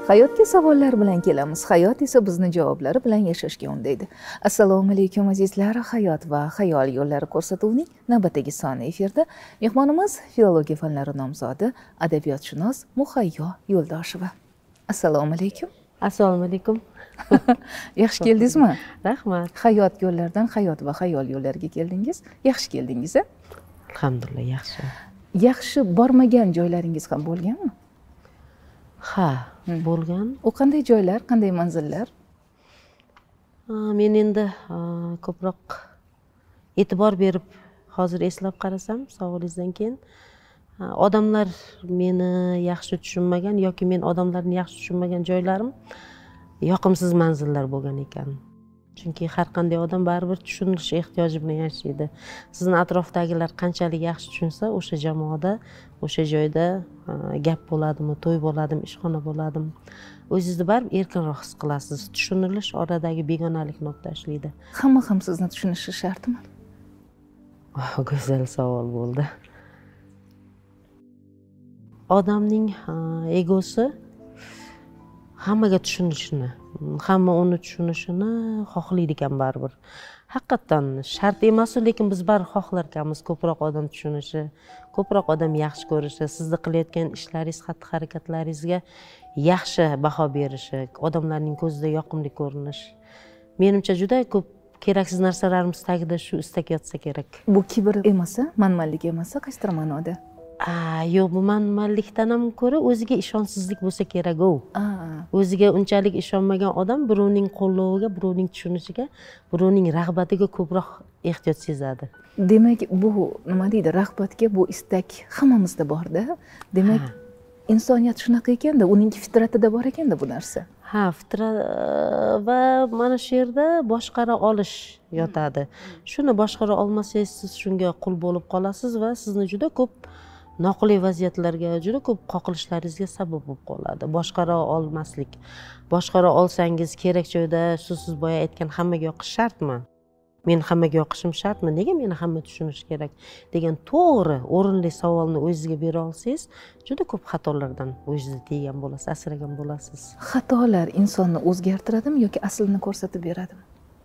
Hayotga savollar bilan kelamiz, hayot esa bizni javoblari bilan yashashga undaydi. Assalomu alaykum azizlar, hayot va xayol yo'llari ko'rsatuvining navbatdagi soni efirda. Mehmonimiz filologiya fanlari nomzodi, adabiyotshunos Muhayyo Yo'ldosheva. Assalomu alaykum. Assalomu alaykum. Yaxshi keldingizmi? Rahmat. Hayot yo'llaridan hayot va xayol yo'llariga keldingiz. Yaxshi keldingiz. Alhamdulillah, yaxshi. Yaxshi bormagan joylaringiz ham bo'lganmi? Ha, bo'lgan. U qanday joylar, qanday manzillar? Men endi ko'proq e'tibor berib hozir eslab qarasam, savolingizdan keyin odamlar meni yaxshi tushunmagan yoki men odamlarni yaxshi tushunmagan joylarim yoqimsiz manzillar bo'lgan ekan. Chunki har qanday odam baribir tushunilish ehtiyoji bilan yashaydi. Sizni atrofdagilar qanchalik yaxshi tushunsa, o'sha jamoada, o'sha joyda gap bo'ladimi, to'y bo'ladimi, ishxona bo'ladimi, o'zingizni baribir erkinroq his qilasiz. Tushunilish oradagi begonalikni olib tashlaydi. Hamma ham sizni tushunishi shartmi? Go'zal savol bo'ldi. Odamning egosi hammaga tushunishini, hamma uni tushunishini xohlaydi ekan baribir. Haqiqatan shart emas, lekin biz baribir xohlar ekanmiz ko'proq odam tushunishi, ko'proq odam yaxshi ko'rishi, sizni qilayotgan ishlaringiz, xatti-harakatlaringizga yaxshi baho berishi, odamlarning ko'zida yoqimli ko'rinish. Menimcha juda ko'p keraksiz narsalarimiz tagida shu istak yotsa kerak. Bu kibr emas, manmanlik emas, qaysidir ma'noda. Yo'q, bu manmanlikdan ham ko'ra o'ziga ishonchsizlik bo'lsa kerak u. O'ziga unchalik ishonmagan odam birovning qo'lloviga, birovning tushunishiga, birovning rag'batiga ko'proq ehtiyoj sezadi. Demak, bu nima deydi, rag'batga bu istak hammamizda bor-da. Demak, insoniyat shunaqa ekanda, uning fitratida bor ekanda bu narsa. Ha, fitrat va mana shu yerda boshqara olish yotadi. Shuni boshqara olmasangiz, siz shunga qul bo'lib qolasiz va sizni juda ko'p noqulay vaziyatlarga, juda ko'p qoqilishlaringizga sabab bo'lib qoladi. Boshqara olmaslik. Boshqara olsangiz kerak joyda siz boya aytgan hammaga yoqish shartmi? Men hammaga yoqishim shartmi? Nega meni hamma tushunishi kerak? degan to'g'ri, o'rinli savolni o'zingizga bera olsangiz, juda ko'p xatolardan o'zingizni tiygan bo'lasiz, asragan bo'lasiz. Xatolar insonni o'zgartiradimi yoki aslini ko'rsatib beradimi?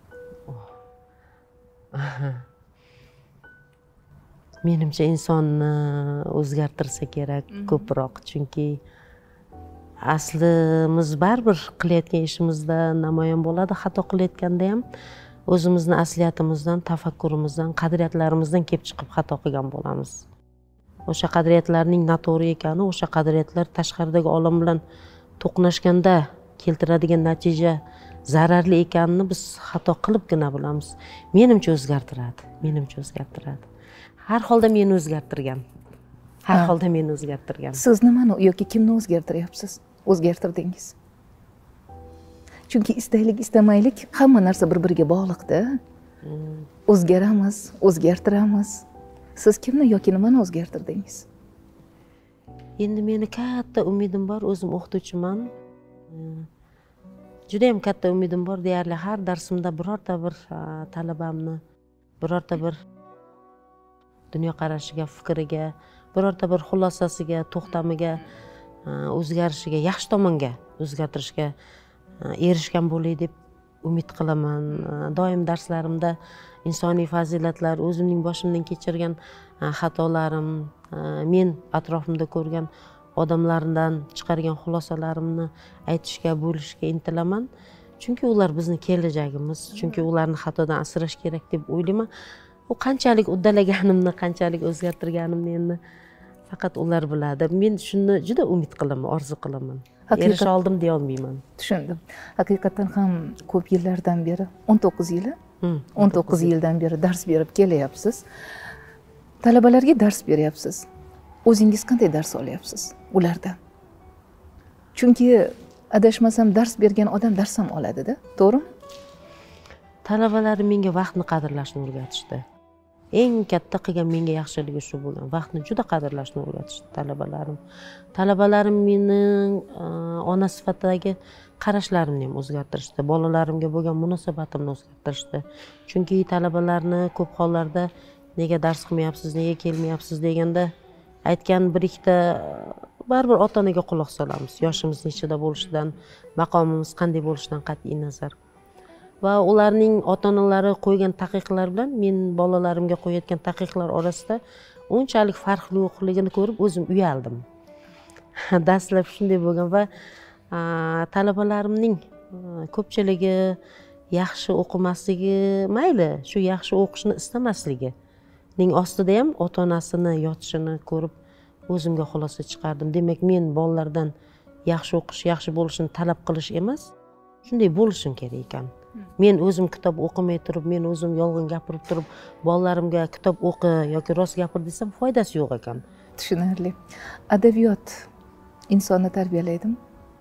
Menimcha insonni o'zgartirsa kerak ko'proq, chunki aslimiz baribir qilayotgan ishimizda namoyon bo'ladi. Xato qilayotganda ham o'zimizni asliyatimizdan, tafakkurimizdan, qadriyatlarimizdan kelib chiqib xato qilgan bo'lamiz. O'sha qadriyatlarning noto'g'ri ekani, o'sha qadriyatlar tashqaridagi olam bilan to'qnashganda keltiradigan natija zararli ekanini biz xato qilibgina bilamiz. Menimcha o'zgartiradi. Menimcha o'zgartiradi. Har holda meni o'zgartirgan. Har holda meni o'zgartirgan. Siz nimani yoki kimni o'zgartiryapsiz? O'zgartirdingiz. Chunki istaylik, istamaylik hamma narsa bir-biriga bog'liqda. O'zgaramiz, o'zgartiramiz. Siz kimni yoki nimani o'zgartirdingiz? Endi meni katta umidim bor, o'zim o'qituvchiman. Juda ham katta umidim bor, deyarli har darsimda birorta bir talabamni, birorta bir dunyoqarashiga, fikriga, birorta bir xulosasiga, to'xtamiga, o'zgarishiga, yaxshi tomonga o'zgartirishga erishgan bo'lay deb umid qilaman. Doim darslarimda insoniy fazilatlar, o'zimning boshimdan kechirgan xatolarim, men atrofimda ko'rgan odamlardan chiqargan xulosalarimni aytishga, bo'lishga intilaman. Chunki ular bizni kelajagimiz, chunki ularni xatodan asrash kerak deb o'ylayman. U qanchalik uddalaganimni, qanchalik o'zgartirganimni endi faqat ular biladi. Men shuni juda umid qilaman, orzu qilaman. Erisha oldim deya olmayman. Tushundim. Haqiqatan ham ko'p yillardan beri, 19 yili, 19 yildan beri dars berib kelyapsiz. Talabalarga dars beryapsiz. O'zingiz qanday dars olyapsiz ulardan? Chunki adashmasam dars bergan odam dars ham oladi-da, to'g'rimi? Talabalarim menga vaqtni qadrlashni o'rgatishdi. Eng katta qilgan menga yaxshiligi shu bo'lgan. Vaqtni juda qadrlashni o'rgatishdi talabalarim. Talabalarim mening ona sifatidagi qarashlarimni ham o'zgartirishdi. Bolalarimga bo'lgan munosabatimni o'zgartirishdi. Chunki talabalarni ko'p hollarda nega dars qilmayapsiz, nega kelmayapsiz deganda aytgan bir ikkita baribir ota onaga quloq solamiz, yoshimiz nechida bo'lishidan, maqomimiz qanday bo'lishidan qat'iy nazar. Va ularning ota onalari qo'ygan taqiqlar bilan men bolalarimga qo'yayotgan taqiqlar orasida unchalik farqli yo'qligini ko'rib o'zim uyaldim. Dastlab shunday bo'lgan va talabalarimning ko'pchiligi yaxshi o'qimasligi, mayli, shu yaxshi o'qishni istamasligining ostida ham ota onasini yotishini ko'rib o'zimga xulosa chiqardim. Demak, men bolalardan yaxshi o'qish, yaxshi bo'lishini talab qilish emas, shunday bo'lishim kerak ekan. Men o'zim kitob o'qimay turib, men o'zim yolg'on gapirib turib, bolalarimga kitob o'qi yoki rost gapir desam, foydasi yo'q ekan. Tushunarli. Adabiyot insonni tarbiyalaydimi?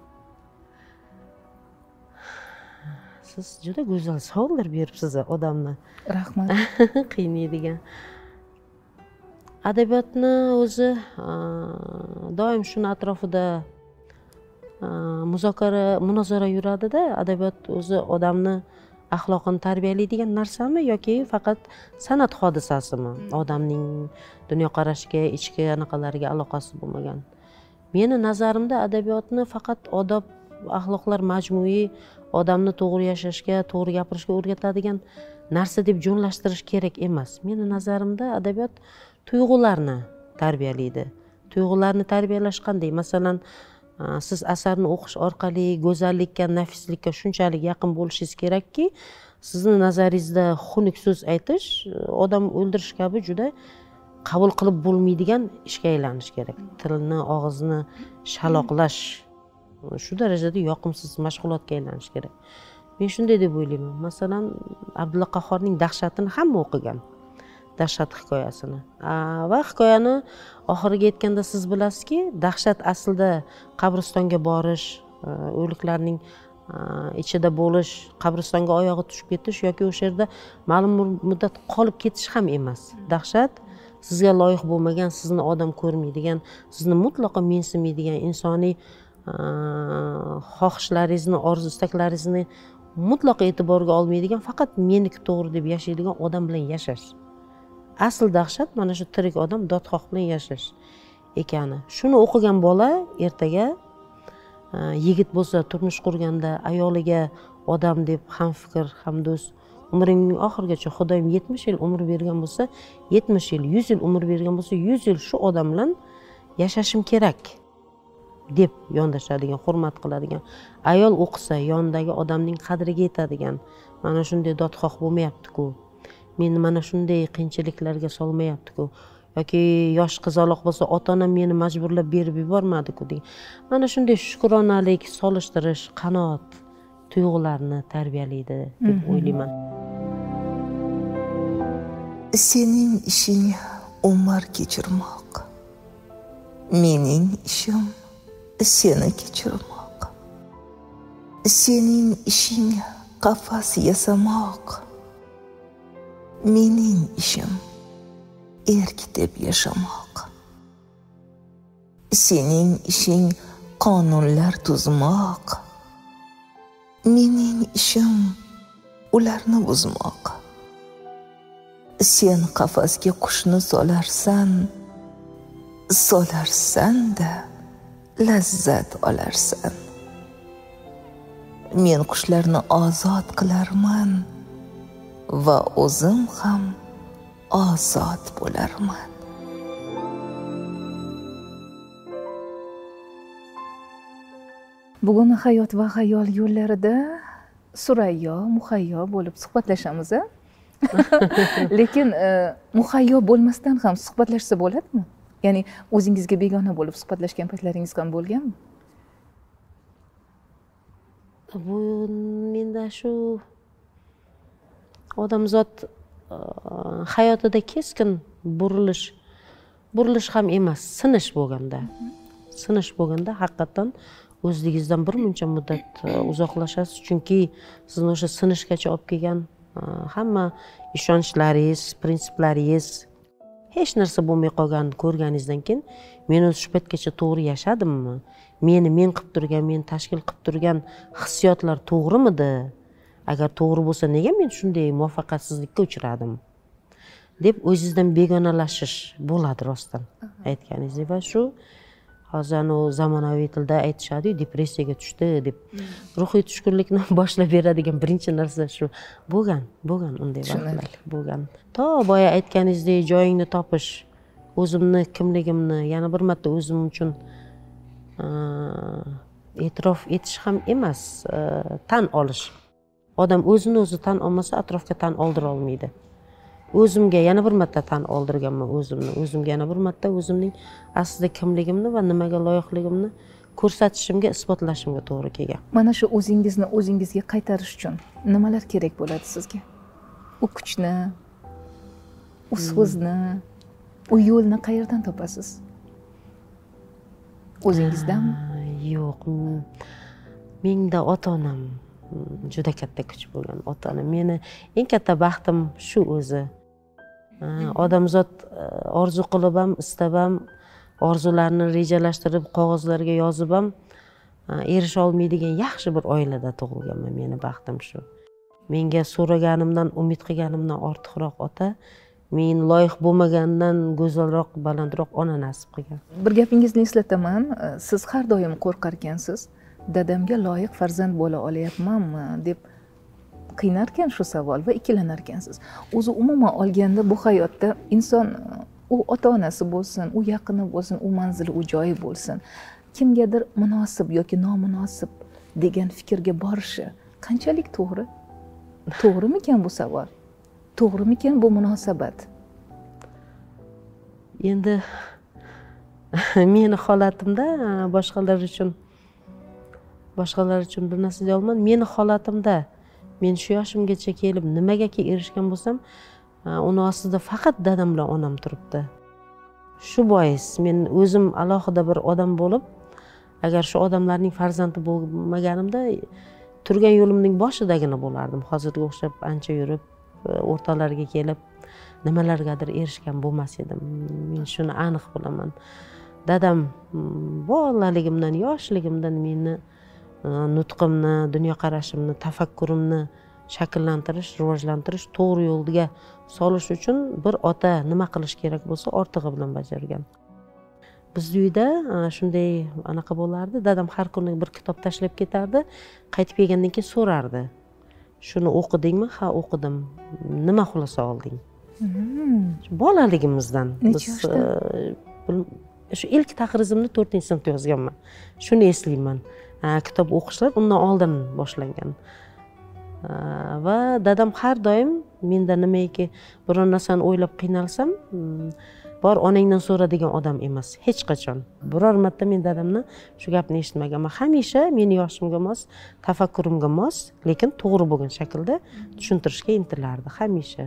Siz juda go'zal savollar beribsiz odamni. Rahmat. Qiynaydigan. Adabiyotni o'zi doim shuni atrofida munozara yuradida, adabiyot o'zi odamni axloqini tarbiyalaydigan narsami yoki faqat san'at hodisasimi? Odamning dunyoqarashiga, ichki anaqalariga aloqasi bo'lmagan. Meni nazarimda adabiyotni faqat odob, axloqlar majmui odamni to'g'ri yashashga, to'g'ri gapirishga o'rgatadigan narsa deb jo'nlashtirish kerak emas. Meni nazarimda adabiyot tuyg'ularni tarbiyalaydi. Tuyg'ularni tarbiyalash qanday? Masalan, siz asarni o'qish orqali go'zallikka, nafislikka shunchalik yaqin bo'lishingiz kerakki, sizni nazaringizda xunuk so'z aytish, odam o'ldirish kabi juda qabul qilib bo'lmaydigan ishga aylanish kerak. Tilni, og'izni shaloqlash shu darajada yoqimsiz mashg'ulotga aylanish kerak. Men shunday deb o'ylayman. Masalan, Abdulla Qahhorning Dahshatini hamma o'qigan. Dahshat hikoyasini. Va hikoyani oxiriga yetganda siz bilasizki, dahshat aslida qabristonga borish, o'liklarning ichida bo'lish, qabristonga oyog'i tushib ketish yoki o'sha yerda ma'lum muddat qolib ketish ham emas. Dahshat sizga loyiq bo'lmagan, sizni odam ko'rmaydigan, sizni mutlaqo mensimaydigan, insoniy xohishlaringizni, orzu-istaklaringizni mutlaqo e'tiborga olmaydigan, faqat meniki to'g'ri deb yashaydigan odam bilan yashash. Asl dahshat mana shu tirik odam dodxoh bilan yashash ekani. Shuni o'qigan bola ertaga yigit bo'lsa, turmush qurganda ayoliga odam deb hamfikr, hamdo'st, umrining oxirigacha Xudoyim 70 yil umr bergan bo'lsa, 70 yil, 100 yil umr bergan bo'lsa, 100 yil shu odam bilan yashashim kerak deb yondashadigan, hurmat qiladigan. Ayol o'qisa, yonidagi odamning qadriga yetadigan, mana shunday dodxoh bo'lmayapti-ku. Meni mana shunday qiyinchiliklarga solmayapti-ku. Yoki yosh qizaloq bo'lsa, ota-onam meni majburlab berib yubormadi-ku degan. Mana shunday shukronalik, solishtirish, qanoat tuyg'ularni tarbiyalaydi deb o'ylayman. Sening ishing umr kechirmoq. Mening ishim seni kechirmoq. Sening ishing qafas yasamoq. Mening ishim erkitib yashamoq. Sening ishing qonunlar tuzmoq. Mening ishim ularni buzmoq. Sen qafasga qushni solarsan-da lazzat olarsan. Men qushlarni ozod qilarman va o'zim ham ozod bo'larman. Bugun hayot va xayol yo'llarida Surayyo, Muhayyo bo'lib suhbatlashamiz. Lekin muhayyo bo'lmasdan ham suhbatlashsa bo'ladimi? Ya'ni o'zingizga begona bo'lib suhbatlashgan paytlaringiz ham bo'lganmi? Bu menda shu odamzod hayotida keskin burilish ham emas, sinish bo'lganda haqiqatan o'zligingizdan bir muncha muddat uzoqlashasiz, chunki sizni o'sha sinishgacha olib kelgan hamma ishonchlaringiz, prinsiplaringiz hech narsa bo'lmay qolgan ko'rganingizdan keyin men o'z shu paytgacha to'g'ri yashadimmi? Men qilib turgan, men tashkil qilib turgan hissiyotlar to'g'rimidi? Agar to'g'ri bo'lsa, nega men shunday muvaffaqiyatsizlikka uchradim? deb o'zingizdan begonalashish bo'ladi rostdan aytganingizdek. Va shu hozir u zamonaviy tilda aytishadi, depressiyaga tushdi deb. Ruhiy tushkunlikni boshlab beradigan birinchi narsa shu. Bo'lgan unday vaqtlar bo'lgan. To boya aytganingizdek joyingni topish, o'zimni kimligimni yana bir marta o'zim uchun e'tirof etish ham emas, tan olish. Odam o'zini o'zi tan olmasa, atrofga tan oldira olmaydi. O'zimga yana bir marta tan oldirganman o'zimga yana bir marta o'zimning aslida kimligimni va nimaga loyiqligimni ko'rsatishimga, isbotlashimga to'g'ri kelgan. Mana shu o'zingizni o'zingizga qaytarish uchun nimalar kerak bo'ladi sizga? U kuchni, u so'zni, u yo'lni qayerdan topasiz? O'zingizdanmi? Yo'q. Menda ota-onam juda katta kuch bo'lgan. Ota-onam meni eng katta baxtim shu o'zi. Odamzod orzu qilib ham, istab ham, orzularni rejalashtirib, qog'ozlarga yozib ham erisha olmaydigan yaxshi bir oilada tug'ilganman. Meni baxtim shu. Menga so'raganimdan, umid qilganimdan ortiqroq ota, men loyiq bo'lmagandan go'zalroq, balandroq ona nasib qilgan. Bir gapingizni eslataman, siz har doim qo'rqar ekansiz, dadamga loyiq farzand bo'la olyapmanmi deb qiynar ekan shu savol va ikkilanar ekansiz. O'zi umuman olganda bu hayotda inson u ota-onasi bo'lsin, u yaqini bo'lsin, u manzili, u joyi bo'lsin, kimgadir munosib yoki nomunosib degan fikrga borishi qanchalik to'g'ri? To'g'rimikan bu savol? To'g'rimikan bu munosabat? Endi meni holatimda boshqalar uchun bir narsa deya olmayman. Meni holatimda men shu yoshimgacha kelib nimagaki erishgan bo'lsam, uni ostida faqat dadam bilan onam turibdi. Shu bois men o'zim alohida bir odam bo'lib, agar shu odamlarning farzandi bo'lmaganimda turgan yo'limning boshidagina bo'lardim. Hozirga o'xshab ancha yurib, o'rtalarga kelib nimalargadir erishgan bo'lmas edim. Men shuni aniq bilaman. Dadam bolaligimdan, yoshligimdan meni nutqimni, dunyoqarashimni, tafakkurimni shakllantirish, rivojlantirish, to'g'ri yo'lga solish uchun bir ota nima qilish kerak bo'lsa, ortig'i bilan bajargan. Biz uyda shunday anaqa bo'lardi. Dadam har kuni bir kitob tashlab ketardi, qaytib kelgandan keyin so'rardi. Shuni o'qidingmi? Ha, o'qidim. Nima xulosa olding? Bolaligimizdan biz shu ilk tahrizimni 4-sinfda yozganman. Shuni eslayman. Kitob o'qishlar undan oldin boshlangan. Va dadam har doim menda nimaiki biror narsani o'ylab qiynalsam, bor onangdan so'ra degan odam emas, hech qachon. Biror marta men dadamni shu gapni eshitmaganman. Hamisha meni yoshimga mos, tafakkurimga mos, lekin to'g'ri bo'lgan shaklda tushuntirishga intilardi hamisha.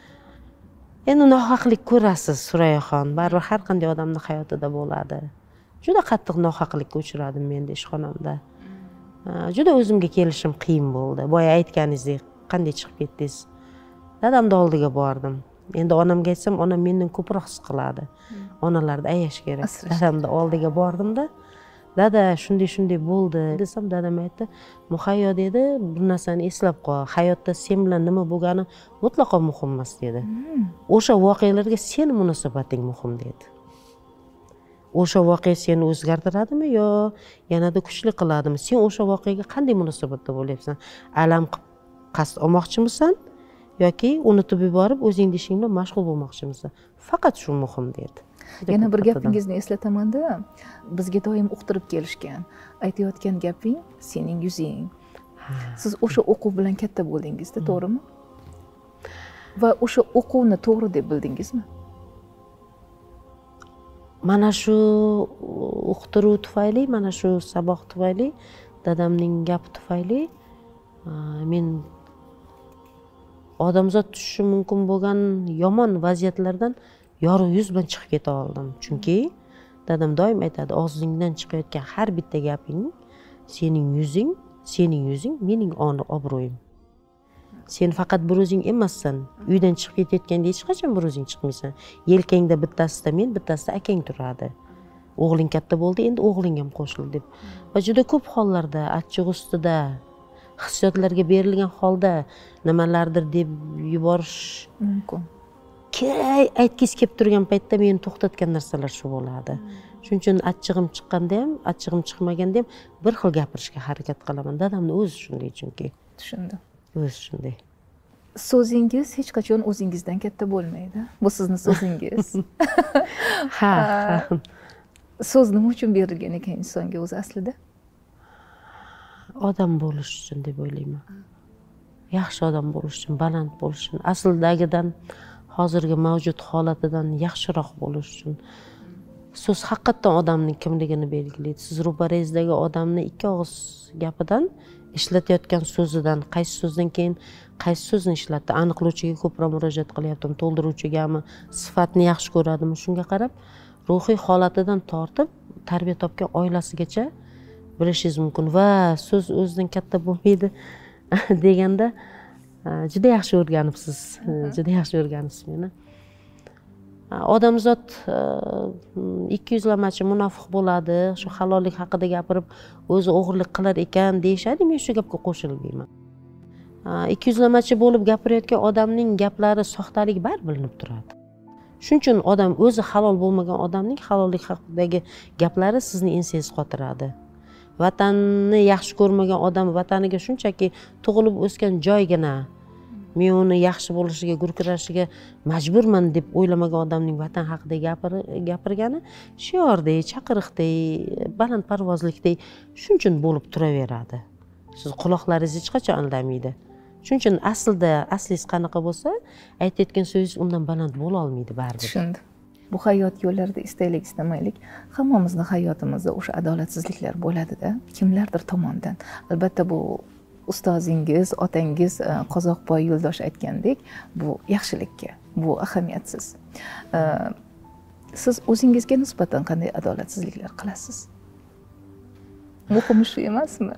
Endi nohaqlik ko'rasiz, Surayaxon. Baribir har qanday odamning hayotida bo'ladi. Juda qattiq nohaqlikka uchradim men ishxonamda. Juda o'zimga kelishim qiyin bo'ldi. Boya aytganingizdek, qanday chiqib ketdingiz? Dadamning oldiga bordim. Endi onamga aytsam, onam mendan ko'proq his qiladi. Onalarda ayash kerak. Dadamning oldiga bordim-da, dada shunday bo'ldi desam, dadam aytdi, "Muhayyo" dedi, "bir narsani eslab qol. Hayotda sen bilan nima bo'lgani mutlaqo muhim emas" dedi. O'sha voqealarga sen munosabating muhim dedi. O'sha voqea seni o'zgartiradimi yo yanada kuchli qiladimi? Sen o'sha voqeaga qanday munosabatda bo'lyapsan? Alam qilib qasd olmoqchimisan yoki unutib yuborib o'zingning ishing bilan mashg'ul bo'lmoqchimisan? Faqat shu muhim dedi. Yana bir gapingizni eslataman-da, bizga doim uqtirib kelishgan. Aytayotgan gaping sening yuzing. Siz o'sha o'quv bilan katta bo'ldingizda, to'g'rimi? Va o'sha o'quvni to'g'ri deb bildingizmi? Mana shu uqtiruv tufayli, mana shu saboq tufayli, dadamning gapi tufayli men odamzod tushishi mumkin bo'lgan yomon vaziyatlardan yorug' yuz bilan chiqib keta oldim. Chunki dadam doim aytadi, og'zingdan chiqayotgan har bitta gaping sening yuzing mening obro'yim. Sen faqat bir o'zing emassan. Uydan chiqib ketayotganda hech qachon bir o'zing chiqmaysan. Yelkangda bittasida men, bittasida akang turadi. O'g'ling katta bo'ldi, endi o'g'ling ham qo'shildi deb. Va juda ko'p hollarda achchiq ustida, hissiyotlarga berilgan holda nimalardir deb yuborish mumkin. Aytgisi kelib turgan paytda meni to'xtatgan narsalar shu bo'ladi. shuning uchun achchig'im chiqqanda ham achchig'im chiqmaganda ham bir xil gapirishga harakat qilaman. Dadamni o'zi shunday, chunki tushundim. o'zi shunday. So'zingiz hech qachon o'zingizdan katta bo'lmaydi. Bu sizni so'zingiz. Ha. So'z nima uchun berilgan ekan insonga o'zi aslida? Odam bo'lish uchun deb o'ylayman. Yaxshi odam bo'lish uchun, baland bo'lish uchun, aslidagidan, hozirgi mavjud holatidan yaxshiroq bo'lish uchun. So'z haqiqatdan odamning kimligini belgilaydi. Siz ro'parangizdagi odamni ikki og'iz gapidan, ishlatayotgan so'zidan, qaysi so'zdan keyin qaysi so'zni ishlatdi, aniqlovchiga ko'proq murojaat qilyaptimi, to'ldiruvchigami, sifatni yaxshi ko'radimi, shunga qarab ruhiy holatidan tortib tarbiya topgan oilasigacha bilishingiz mumkin. Va so'z o'zidan katta bo'lmaydi deganda juda yaxshi o'rganibsiz, juda yaxshi o'rganibsiz meni. Odamzod 200lamachi munofiq bo'ladi, shu halollik haqida gapirib o'zi o'g'irlik qilar ekan deyishadi, men shu gapga qo'shilmayman. 200lamachi bo'lib gapirayotgan odamning gaplari soxtalik baribir bilinib turadi. Shuning uchun odam o'zi halol bo'lmagan odamning halollik haqidagi gaplari sizni ensangizga qotiradi. Vatanni yaxshi ko'rmagan odam vataniga shunchaki tug'ilib o'sgan joygina men uni yaxshi bo'lishiga, gurkirashiga majburman deb o'ylamagan odamning vatan haqida gapirgani shiordek, chaqiriqdek, balandparvozlikdek shuning uchun bo'lib turaveradi. Siz quloqlaringiz hech qachon aldamaydi. Shuning uchun aslida aslingiz qanaqa bo'lsa, aytayotgan so'zingiz undan baland bo'la olmaydi baribir. Tushundim. Bu hayot yo'llarida istaylik istamaylik, hammamizning hayotimizda o'sha adolatsizliklar bo'ladi-da, kimlardir tomonidan. Albatta bu ustozingiz, otangiz Qozoqboy Yo'ldosh aytgandek, bu yaxshilikka, bu ahamiyatsiz. Siz o'zingizga nisbatan qanday adolatsizliklar qilasiz? Muhimi shu emasmi?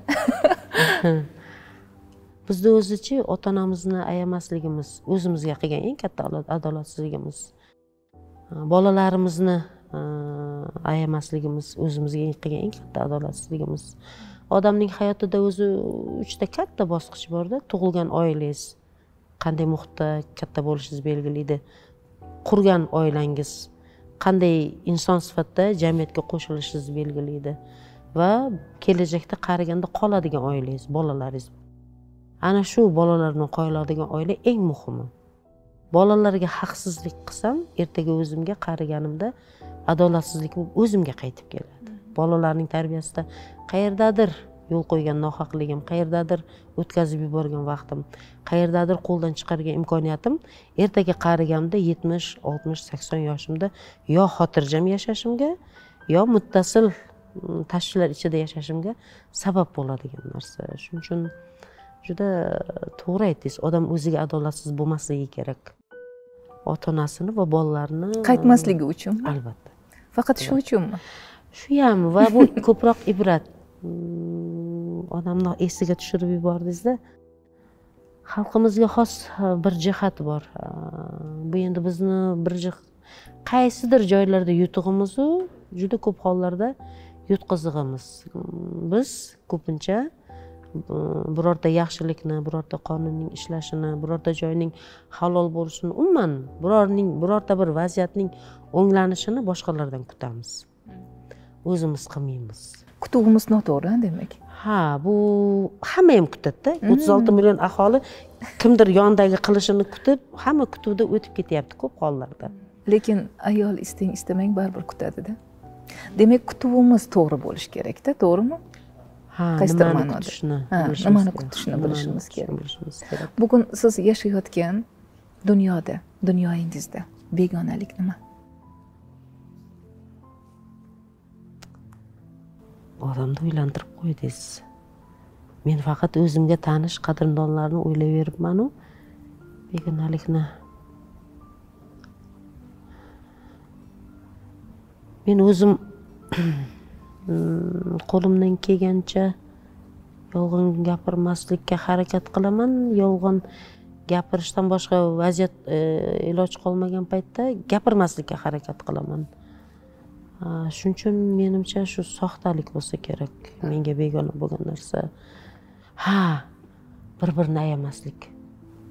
Bizda o'zichi ota-onamizni ayamasligimiz, o'zimizga qilgan eng katta adolatsizligimiz. Bolalarimizni ayamasligimiz, o'zimizga qilgan eng katta adolatsizligimiz. Odamning hayotida o'zi 3 ta katta bosqich bor-da. Tug'ilgan oilangiz qanday muhitda katta bo'lishingizni belgilaydi. Qurgan oilangiz qanday inson sifatida jamiyatga qo'shilishingizni belgilaydi va kelajakda qariganda qoladigan oilangiz, bolalaringiz. Ana shu bolalarni qo'yiladigan oila eng muhimi. Bolalarga haqsizlik qilsam, ertaga o'zimga qariganimda adolatsizlik bo'lib o'zimga qaytib keladi. Bolalarning tarbiyasida qayerdadir yo'l qo'ygan nohaqligim, qayerdadir o'tkazib yuborgan vaqtim, qayerdadir qo'ldan chiqargan imkoniyatim ertaga qariganimda 70, 60, 80 yoshimda yo xotirjam yashashimga, yo muttasil tashvishlar ichida yashashimga sabab bo'ladigan narsa. Shuning uchun juda to'g'ri aytdingiz, odam o'ziga adolatsiz bo'lmasligi kerak. Ota-onasini va bolalarini qaytmasligi uchun. Albatta. Faqat shu uchunmi? Shu ham va bu ko'proq ibrat. Odamni esiga tushirib yubordingiz-da. Xalqimizga xos bir jihat bor. Bu endi bizni bir qaysidir joylarda yutug'imiz u, juda ko'p hollarda yutqizig'imiz. Biz ko'pincha birorta yaxshilikni, birorta qonunning ishlashini, birorta joyning halol bo'lishini, umuman birorta bir vaziyatning o'nglanishini boshqalardan kutamiz. O'zimiz qilmaymiz. Kutuvimiz noto'g'ri, demak. Ha, bu hamma ham kutadi-da. 36 million aholi kimdir yondagi qilishini kutib, hamma kutuvda o'tib ketyapti ko'p hollarda. Lekin ayol istamang baribir kutadi-da. Demak, kutuvimiz to'g'ri bo'lish kerak-da, to'g'rimi? Ha, nimani kutishni bilishimiz kerak. Bugun siz yashayotgan dunyoda, dunyoyingizda begonalik nima? Odamni o'ylantirib qo'ydingiz. Men faqat o'zimga tanish qadrdonlarni o'ylayveribman-u, begonalikni. Men o'zim qo'limdan kelgancha yolg'on gapirmaslikka harakat qilaman. Yolg'on gapirishdan boshqa vaziyat iloj qolmagan paytda gapirmaslikka harakat qilaman. Shuning uchun menimcha shu soxtalik bo'lsa kerak menga begona bo'lgan narsa. Ha, bir-birini ayamaslik.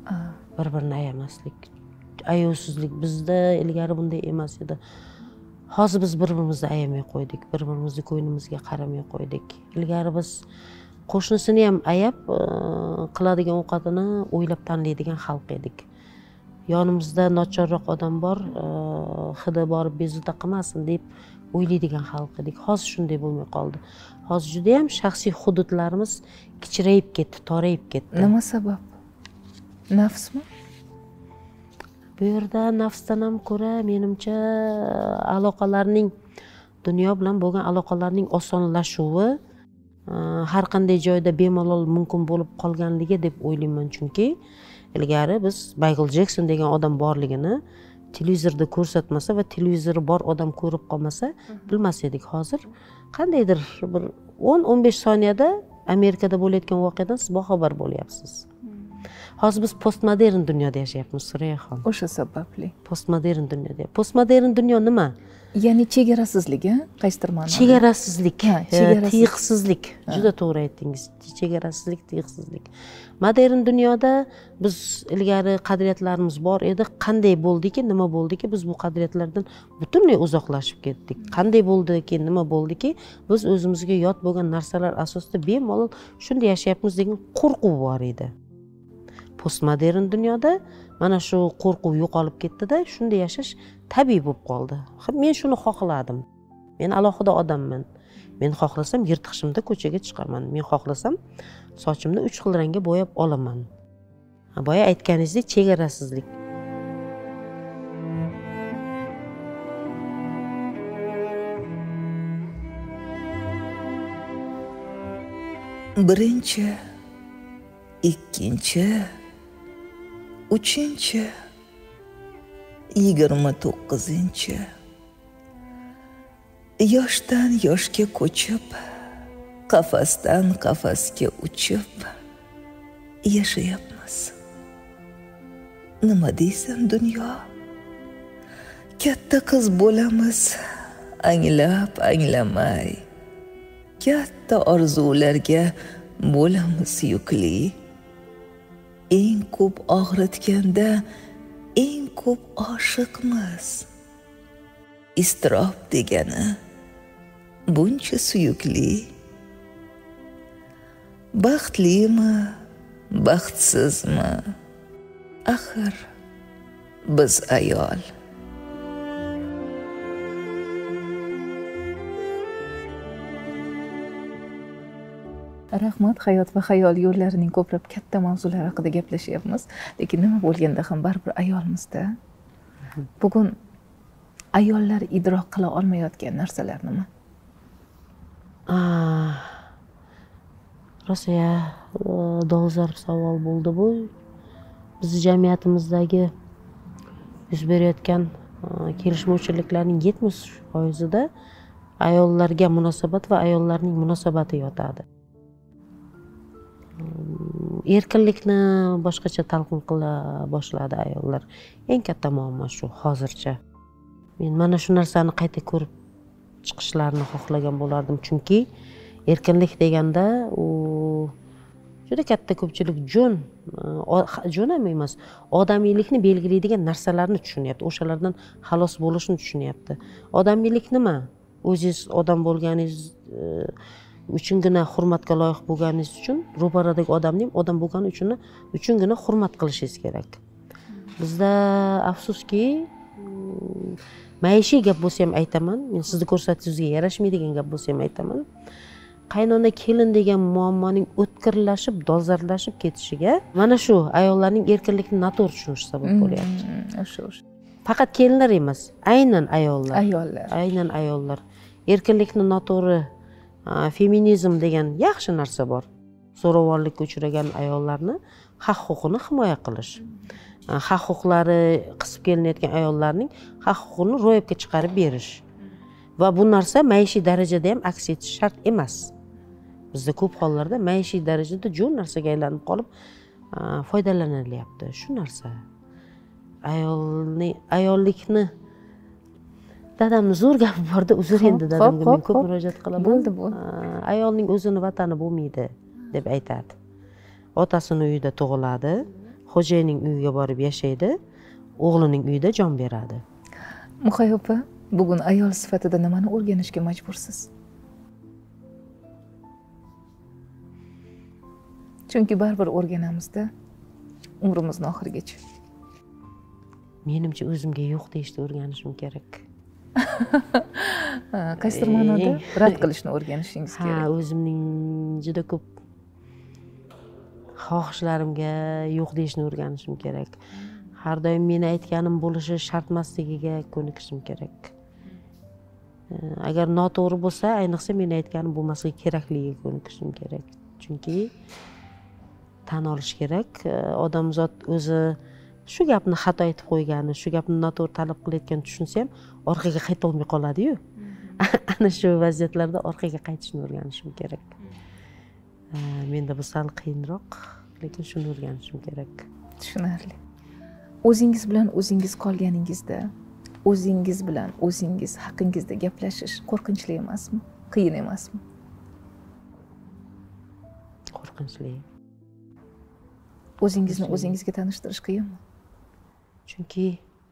Bir-birini ayamaslik. Ayovsizlik bizda ilgari bunday emas edi. hozir biz bir-birimizni ayamay qo'ydik, bir-birimizni ko'nglimizga qaramay qo'ydik. Ilgari biz qo'shnisini ham ayab qiladigan ovqatini o'ylab tanlaydigan xalq edik. Yonimizda nochorroq odam bor, hidi borib bezovta qilmasin deb o'ylaydigan xalq edik. Hozir shunday bo'lmay qoldi. Hozir juda ham shaxsiy hududlarimiz kichrayib ketdi, torayib ketdi. Nima sabab? Nafsmi? Bu yerda nafsdan ham ko'ra menimcha aloqalarning, dunyo bilan bo'lgan aloqalarning osonlashuvi har qanday joyda bemalol mumkin bo'lib qolganligi deb o'ylayman. Chunki ilgari biz Michael Jackson degan odam borligini televizorda ko'rsatmasa va televizori bor odam ko'rib qolmasa bilmas edik. Hozir qandaydir bir 10-15 soniyada Amerikada bo'layotgan voqeadan siz boxabar bo'lyapsiz. Hozir biz postmodern dunyoda yashayapmiz, Surayyaxon. O'sha sababli. Postmodern dunyoda. Postmodern dunyo nima? Ya'ni chegarasizlik, qaysidir ma'noda. Chegarasizlik, tiyiqsizlik. Juda to'g'ri aytdingiz. Chegarasizlik, tiyiqsizlik. Modern dunyoda biz ilgari qadriyatlarimiz bor edi. Qanday bo'ldiki, nima bo'ldiki, biz bu qadriyatlardan butunlay uzoqlashib ketdik. Qanday bo'ldiki, nima bo'ldiki, biz o'zimizga yot bo'lgan narsalar asosida bemalol shunday yashayapmiz degan qo'rquv bor edi. Postmodern dunyoda mana shu qo'rquv yo'qolib ketdi-da, shunday yashash tabiiy bo'lib qoldi. Men shuni xohladim. Men alohida odamman. Men xohlasam yirtqichimda ko'chaga chiqaman. Men xohlasam sochimni 3 xil rangga bo'yab olaman. Boya aytganingizdek chegarasizlik. Birinchi, ikkinchi, uchinchi, 29-chi. Yoshdan yoshga ko'chib, qafasdan qafasga uchib yashayapmiz. Nima deysan dunyo? Katta qiz bo'lamiz, anglab anglamay. Katta orzularga bo'lamiz yukli. Eng ko'p og'ritganda eng ko'p oshiqmiz. Istrob degani buncha suyukli. Baxtlimi, baxtsizmi? Axir biz ayol. Rahmat, hayot va xayol yo'llarining ko'plab katta mavzular haqida gaplashyapmiz. Lekin nima bo'lganda ham baribir ayolmizda. Bugun ayollar idrok qila olmayotgan narsalar nima? Rosa dolzarb savol bo'ldi bu. Bizning jamiyatimizdagi yuz berayotgan kelishmovchiliklarning 70%da ayollarga munosabat va ayollarning munosabati yotadi. Erkinlikni boshqacha talqin qila boshladi ayollar. Eng katta muammo shu hozircha. Men mana shu narsani qayta ko'rib chiqishlarini xohlagan bo'lardim, chunki erkinlik deganda u juda katta ko'pchilik jo'n ham emas, odamiylikni belgilaydigan narsalarni tushunyapti, o'shalardan xalos bo'lishni tushunyapti. Odamiylik nima? O'zingiz odam bo'lganingiz uchungina hurmatga loyiq bo'lganingiz uchun ro'paradagi odamning odam bo'lgani uchungina hurmat qilishingiz kerak. Bizda afsuski maishiy gap bo'lsa ham aytaman, men sizni ko'rsatishingizga yarashmaydigan gap bo'lsa ham aytaman. Qaynona kelin degan muammoning o'tkirlashib, dolzarblashib ketishiga mana shu ayollarning erkinlikni noto'g'ri tushunishi sabab bo'lyapti. O'sha. Faqat kelinlar emas, aynan ayollar. Aynan ayollar. Erkinlikni noto'g'ri, feminizm degan yaxshi narsa bor. Zo'ravonlikka uchragan ayollarni haq-huquqini himoya qilish. Haq-huquqlari qisib kelinayotgan ayollarning haq-huquqini ro'yobga chiqarib berish. Va bu narsa maishiy darajada ham aks etishi shart emas. Bizda ko'p hollarda maishiy darajada jo'n narsaga aylanib qolib foydalanilyapti. Shu narsa. Ayollikni dadamning zo'r gapi borda, uzr endi dadamga men ko'p murojaat qilaman. Bo'ldi. Ayolning o'zini vatani bo'lmaydi deb aytadi. Otasini uyida tug'iladi, xo'jayinning uyiga borib yashaydi, o'g'lining uyida jon beradi. Muhayyopa, bugun ayol sifatida nimani o'rganishga majbursiz? Chunki baribir o'rganamizda umrimizni oxirigacha. Menimcha o'zimga yo'q deyishni o'rganishim kerak. Qaysidir ma'noda rad qilishni o'rganishingiz kerak. Ha, o'zimning juda ko'p xohishlarimga yo'q deyishni o'rganishim kerak. Har doim meni aytganim bo'lishi shart emasligiga ko'nikishim kerak. Agar noto'g'ri bo'lsa, ayniqsa meni aytganim bo'lmasligi kerakligiga ko'nikishim kerak. Chunki tan olish kerak, odamzod o'zi shu gapni xato aytib qo'ygani, shu gapni noto'g'ri talab qilayotganini tushunsa ham orqaga qayta olmay qoladi-yu. Ana shu vaziyatlarda orqaga qaytishni o'rganishim kerak. Menda bu sal qiyinroq, lekin shuni o'rganishim kerak. Tushunarli. O'zingiz bilan o'zingiz qolganingizda, o'zingiz bilan o'zingiz haqingizda gaplashish qo'rqinchli emasmi? Qiyin emasmi? Qo'rqinchli. O'zingizni o'zingizga tanishtirish qiyinmi? Chunki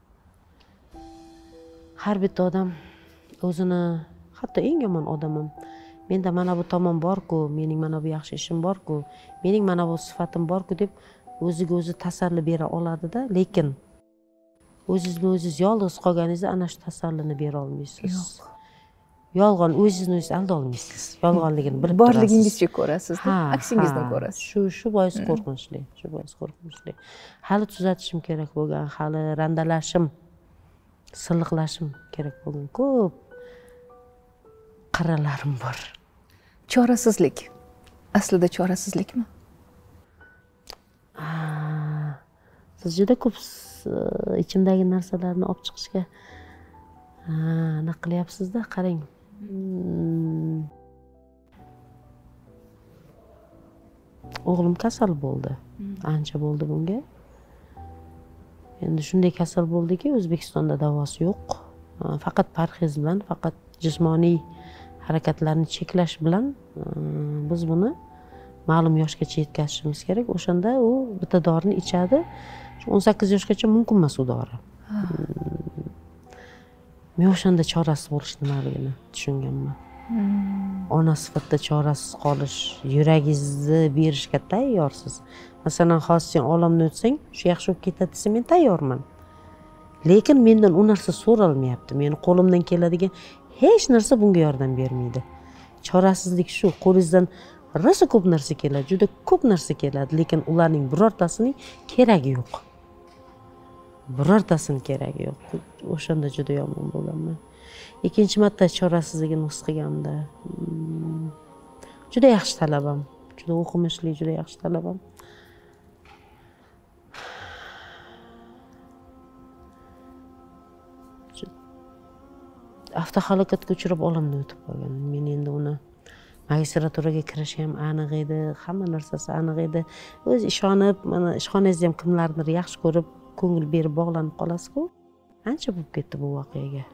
har bitta odam o'zini, hatto eng yomon odamim, menda mana bu tomon bor-ku, mening mana bu yaxshi ishim bor-ku, mening mana bu sifatim bor-ku deb o'ziga o'zi tasalli bera oladi-da, lekin o'zingiz bilan o'zingiz yolg'iz qolganingizda ana shu tasallini bera olmaysiz. Yo'q. Yolg'on o'zingizni o'zingiz alda olmaysiz. Yolg'onligini bilib turasiz. Borligingizcha ko'rasiz-da, aksingizni ko'rasiz. Shu bois qo'rqinchli, shu bois qo'rqinchli. Hali tuzatishim kerak bo'lgan, hali randalashim, silliqlashim kerak bo'lgan ko'p qaralarim bor. Chorasizlik. Aslida chorasizlikmi? Siz juda ko'p ichimdagi narsalarni olib chiqishga nima qilyapsiz-da, qarang. O'g'lim kasal bo'ldi. Ancha bo'ldi bunga. Endi shunday kasal bo'ldiki, O'zbekistonda davosi yo'q. Faqat parhez bilan, faqat jismoniy harakatlarni cheklash bilan biz buni ma'lum yoshgacha yetkazishimiz kerak. O'shanda u bitta dorini ichadi. 18 yoshgacha mumkin emas u dori. Men o'shanda chorasiz bo'lish nimaligini tushunganman. Ona sifatida chorasiz qolish, yuragingizni berishga tayyorsiz. Masalan, hozir sen olamdan o'tsang, shu yaxshi bo'lib ketadi desa, men tayyorman. Lekin mendan u narsa so'ralmayapti. Meni qo'limdan keladigan hech narsa bunga yordam bermaydi. Chorasizlik shu, qo'lingizdan rosa ko'p narsa keladi, juda ko'p narsa keladi, lekin ularning birortasining keragi yo'q. Birortasini keragi yo'q. O'shanda juda yomon bo'lganman. Ikkinchi marta chorasizligini his qilganimda juda yaxshi talabam, juda o'qimishli, juda yaxshi talabam. Avtohalokatga uchrab olamdan o'tib qolgan. Men endi uni magistraturaga kirishi ham aniq edi, hamma narsasi aniq edi. O'zi ishonib, mana ishxonangizda ham kimlarnidir yaxshi ko'rib, ko'ngil berib bog'lanib qolasiz-ku. Ancha bo'lib ketdi bu voqeaga.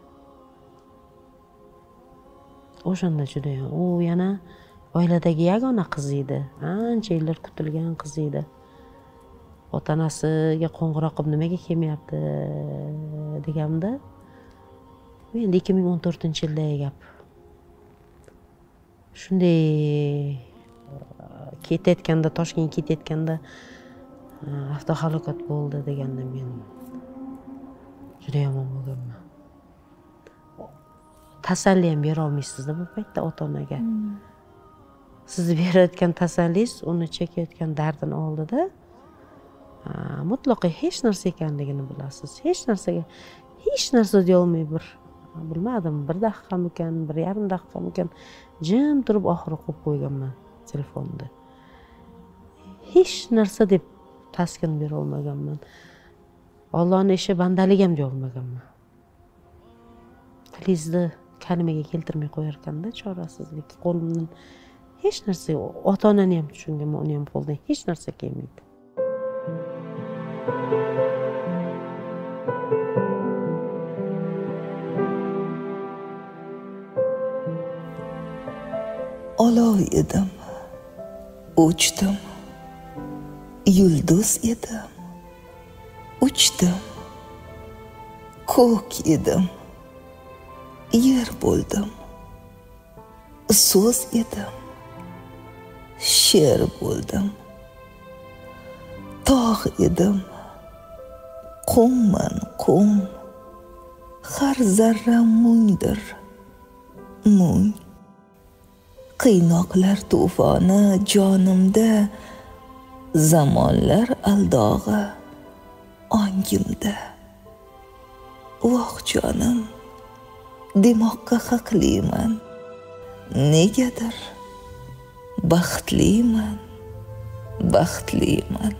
O'shanda juda ham u yana oiladagi yagona qiz edi. Ancha yillar kutilgan qiz edi. Ota-onasiga qo'ng'iroq qilib nimaga kelmayapti deganimda, endi 2014-yildagi gap. Shunday ketayotganda, Toshkentga ketayotganda avtohalokat bo'ldi deganda men juda yomon bo'lganman. Tasalli ham bera olmaysizda bu paytda ota-onaga. Sizni berayotgan tasallingiz uni chekayotgan dardini oldida mutlaqo hech narsa ekanligini bilasiz. Hech narsa deya olmay bilmadim, 1 daqiqamikan, 1,5 daqiqamikan jim turib oxiri qo'yib qo'yganman telefonda. Hech narsa deb taskin bera olmaganman. Allohning ishi bandalik ham deya olmaganman. Tilingizni kalimaga keltirmay qo'yarkanda chorasizlik. Qo'limdan hech narsa, ota-onani ham tushunganman, uni ham qo'ldan hech narsa kelmaydi. Olov edim, o'chdim, yulduz edim, uchdim, ko'k edim, yer bo'ldim, so'z edim, she'r bo'ldim, tog' edim, qumman qum, har zarra mungdir, mung. Qiynoqlar to'foni jonimda, zamonlar aldog'i ongimda. Voh jonim, demoqqa haqliman, negadir baxtliman, baxtliman.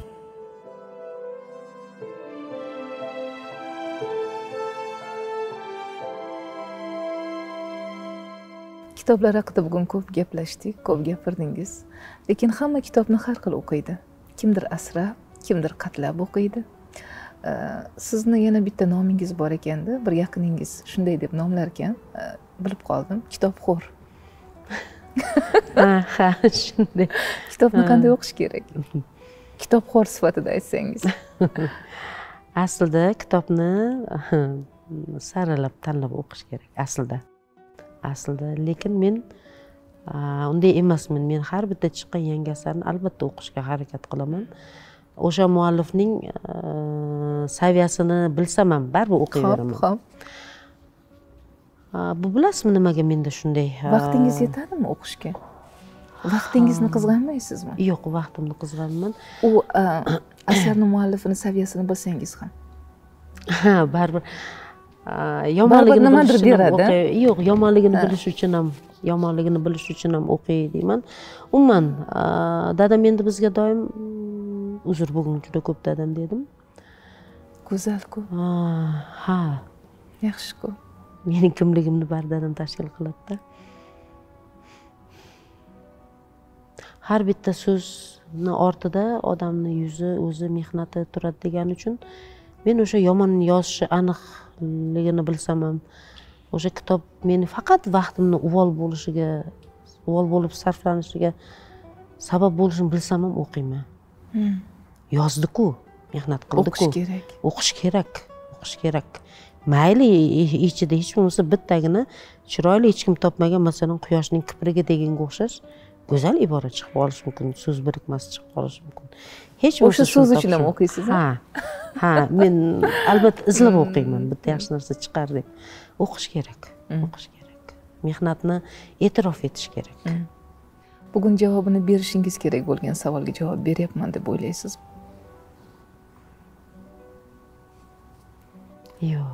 Kitoblar haqida bugun ko'p gaplashdik, ko'p gapirdingiz. Lekin hamma kitobni har xil o'qiydi. Kimdir asrab, kimdir qatlab o'qiydi. Sizni yana bitta nomingiz bor ekanda, bir yaqiningiz shunday deb nomlar ekan, bilib qoldim. Kitobxo'r. Ha, shunday. Kitobni qanday o'qish kerak? Kitobxo'r sifatida aytsangiz. Aslida kitobni saralab tanlab o'qish kerak aslida. Lekin men unday emasman. Men har bitta chiqqan yangi asarni albatta o'qishga harakat qilaman. O'sha muallifning saviyasini bilsam ham baribir o'qiyveraman. Xo'p. Bu bilasizmi nimaga menda shunday? Vaqtingiz yetadimi o'qishga? Vaqtingizni qizg'anmaysizmi? Yo'q, vaqtimni qizg'anman. U asarni muallifini saviyasini bilsangiz ham. Ha, baribir yomonligini nimadir beradi. Yo'q, yomonligini bilish uchun ham o'qiy deyman. Umuman dadam endi bizga doim uzr bugun juda ko'p dadam dedim. Go'zal-ku. Ha. Yaxshi-ku. Mening kimligimni bari dadam tashkil qiladi-da. Har bitta so'zni ortida odamning yuzi, o'zi mehnati turadi degani uchun men o'sha yomon yozishi aniqligini bilsam ham, o'sha kitob meni faqat vaqtimni uvol bo'lib sarflanishiga sabab bo'lishini bilsam ham o'qiyman. Yozdi-ku, mehnat qildi-ku. O'qish kerak. Mayli ichida hech bo'lmasa bittagina chiroyli hech kim topmagan, masalan, quyoshning kiprigi deganga o'xshash go'zal ibora chiqib qolishi mumkin, so'z birikmasi chiqib qolishi mumkin. Hech o'sha so'z uchun ham o'qiysiz? Ha, men albatta izlab o'qiyman, bitta yaxshi narsa chiqar deb. O'qish kerak. Mehnatni e'tirof etish kerak. Bugun javobini berishingiz kerak bo'lgan savolga javob beryapman deb o'ylaysizmi? Yo'q.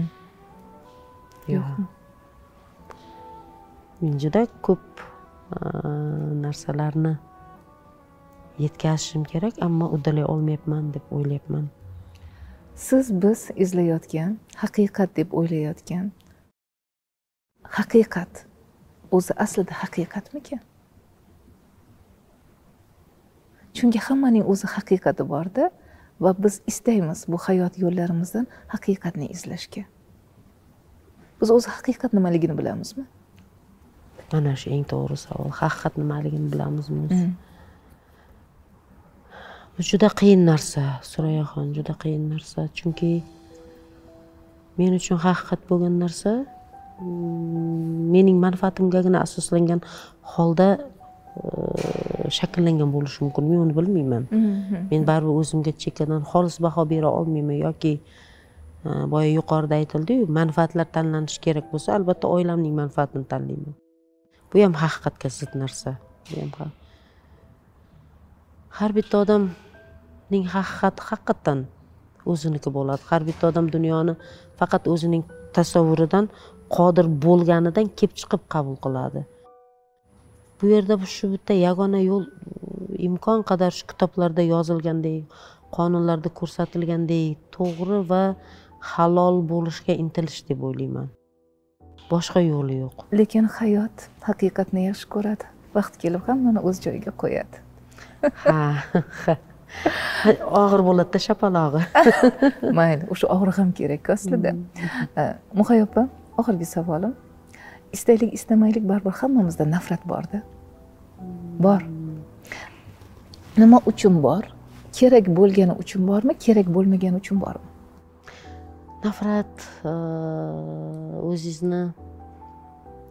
Men juda ko'p narsalarni yetkazishim kerak, ammo uddalay olmayapman deb o'ylayapman. Siz biz izlayotgan, haqiqat deb o'ylayotgan haqiqat o'zi aslida haqiqatmikan? Chunki hammaning o'zi haqiqati bor-da va biz istaymiz bu hayot yo'llarimizdan haqiqatni izlashga. Biz o'zi haqiqat nimaligini bilamizmi? Mana shu eng to'g'ri savol. Haqiqat nimaligini bilamizmi? Bu juda qiyin narsa, Surayaxon, juda qiyin narsa. Chunki men uchun haqiqat bo'lgan narsa mening manfaatimgagina asoslangan holda shakllangan bo'lishi mumkin. Men uni bilmayman. Men baribir o'zimga chekkadan xolis baho bera olmayman yoki boya yuqorida aytildi-ku, manfaatlar tanlanishi kerak bo'lsa, albatta oilamning manfaatini tanlayman. Bu ham haqiqatga zid narsa. Har bitta odamning haqiqati haqiqatan o'ziniki bo'ladi. Har bitta odam dunyoni faqat o'zining tasavvuridan qodir bo'lganidan kelib chiqib qabul qiladi. Bu yerda shu bitta yagona yo'l imkon qadar shu kitoblarda yozilgandek, qonunlarda ko'rsatilgandek to'g'ri va halol bo'lishga intilish deb o'ylayman. Boshqa yo'li yo'q. Lekin hayot haqiqatni yaxshi ko'radi. Vaqt kelib hammani o'z joyiga qo'yadi. Ha. Og'ir bo'ladi-da shapalog'i. Mayli, o'sha og'ir ham kerak aslida. Muhay opa, oxirgi savolim. Istaylik, istamaylik baribir hammamizda nafrat bor-da. Bor. Nima uchun bor? Kerak bo'lgani uchun bormi, kerak bo'lmagani uchun bormi? Nafrat o'zingizni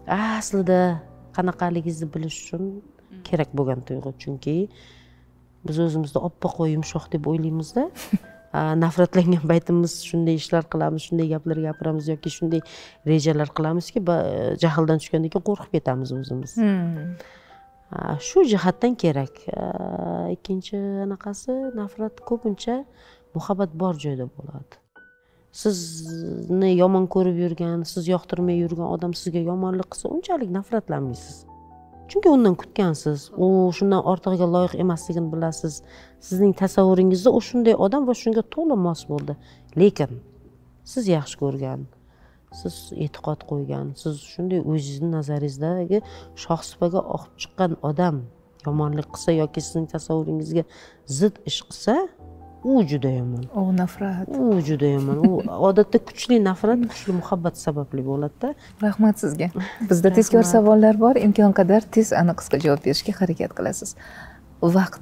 aslida qanaqaligingizni bilish uchun kerak bo'lgan tuyg'u. Chunki biz o'zimizni oppoq va yumshoq deb o'ylaymizda. Nafratlangan paytimiz shunday ishlar qilamiz, shunday gaplar gapiramiz yoki shunday rejalar qilamizki, jahldan tushgandan keyin qo'rqib ketamiz o'zimiz. Shu jihatdan kerak. Ikkinchi anaqasi, nafrat ko'pincha muhabbat bor joyda bo'ladi. Sizni yomon ko'rib yurgan, siz yoqtirmay yurgan odam sizga yomonlik qilsa, unchalik nafratlanmaysiz. Chunki undan kutgansiz, u shundan ortig'iga loyiq emasligini bilasiz. Sizning tasavvuringizda u shunday odam va shunga to'liq mos bo'ldi. Lekin siz yaxshi ko'rgan, siz e'tiqod qo'ygan, siz shunday o'zingizning nazaringizdagi shohsupaga oqib chiqqan odam yomonlik qilsa yoki sizning tasavvuringizga zid ish qilsa, u juda yomon. U nafrat. U juda yomon. U odatda kuchli nafrat, kuchli muhabbat sababli bo'ladi-da. Rahmat sizga. Bizda tezkor savollar bor, imkon qadar tez, aniq, qisqa javob berishga harakat qilasiz. Vaqt.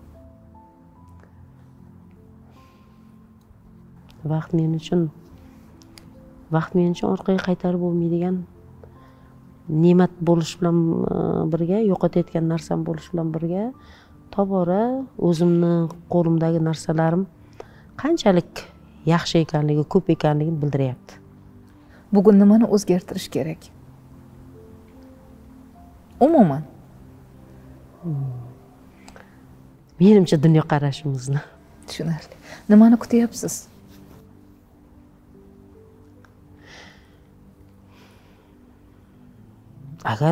Vaqt men uchun orqaga qaytarib bo'lmaydigan ne'mat bo'lish bilan birga, yo'qotayotgan narsam bo'lish bilan birga tobora o'zimni qo'limdagi narsalarim qanchalik yaxshi ekanligi, ko'p ekanligini bildiryapti. Bugun nimani o'zgartirish kerak? Umuman. Menimcha dunyoqarashimizni. Tushunarli. Nimani kutyapsiz? Agar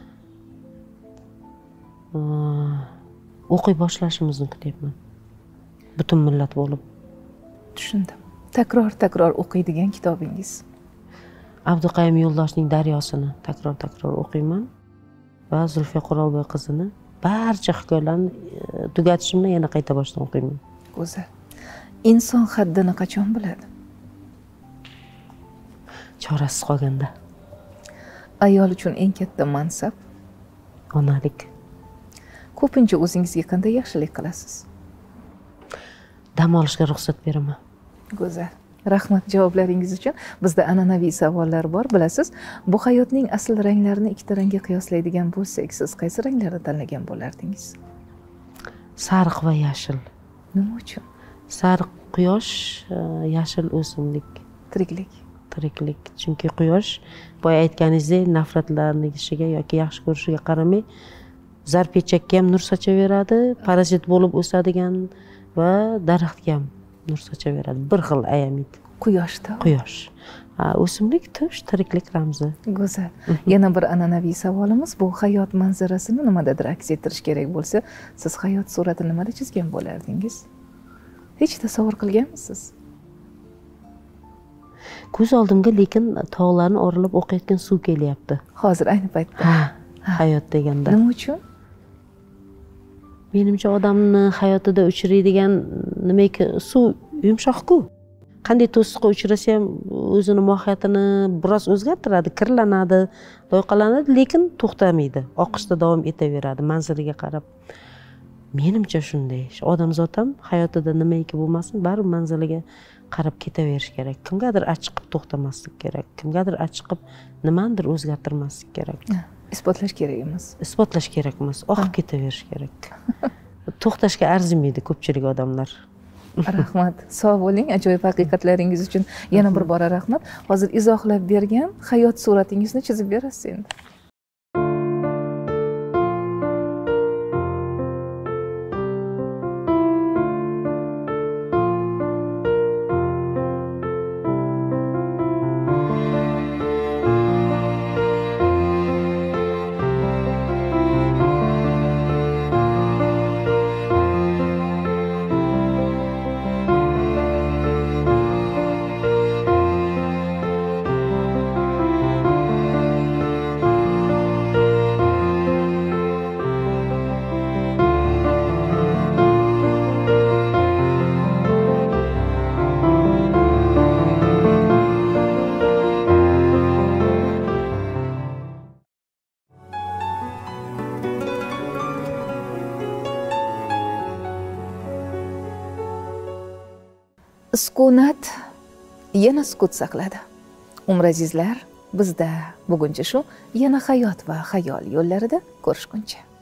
o'qiy boshlashimizni kutyapman. Butun millat bo'lib. Tushundim. Takror o'qiydigan kitobingiz. Abduqayim Yo'ldoshning Daryosini takror o'qiyman va Zulfiya Qurolboy qizini barcha hikoyalarni tugatishim bilan yana qayta boshdan o'qiyman. Go'zal. Inson haddini qachon biladi? Chorasiz qolganda. Ayol uchun eng katta mansab onalik. Ko'pincha o'zingizga qanday yaxshilik qilasiz? Dam olishga ruxsat beraman. Go'zal. Rahmat javoblaringiz uchun. Bizda an'anaviy savollar bor, bilasiz. Bu hayotning asl ranglarini ikkita rangga qiyoslaydigan bo'lsak, siz qaysi ranglarni tanlagan bo'lardingiz? Sariq va yashil. Nima uchun? Sariq quyosh, yashil o'simlik. Tiriklik. Chunki quyosh, boya aytganingizdek, nafratlanishiga yoki yaxshi ko'rishiga qaramay, zarpechakka ham nur sochaveradi, parazit bo'lib o'sadigan va daraxtga ham nur sochaveradi. Bir xil ayamid. Quyosh. O'simlik tiriklik ramzi. Go'zal. Yana bir an'anaviy savolimiz, bu hayot manzarasini nimadadir aks ettirish kerak bo'lsa, siz hayot suratini nimada chizgan bo'lardingiz? Hech tasavvur qilganmisiz? Ko'z oldimga lekin tog'larni oralab oqayotgan suv kelyapti. Hozir ayni paytda. Hayot deganda. Nima uchun? Menimcha odamni hayotida uchraydigan nimaki suv yumshoq-ku. Qanday to'siqqa uchrasa ham o'zini mohiyatini biroz o'zgartiradi, kirlanadi, loyqalanadi, lekin to'xtamaydi. Oqishda davom etaveradi manziliga qarab. Menimcha shunday. Odamzod ham hayotida nimaiki bo'lmasin, baribir manziliga qarab ketaverish kerak. Kimgadir achchiqib to'xtamaslik kerak. Kimgadir achchiqib nimanidir o'zgartirmaslik kerak. Isbotlash kerak emas. Isbotlash kerak emas, oqib ketaverish kerak. To'xtashga arzimaydi ko'pchilik odamlar. Rahmat. Sog' bo'ling, ajoyib haqiqatlaringiz uchun yana bir bora rahmat. Hozir izohlab bergan hayot suratingizni chizib berasiz endi. Sukunat yana sukut saqladi. Umr azizlar, bizda buguncha shu. Yana hayot va xayol yo'llarida ko'rishguncha.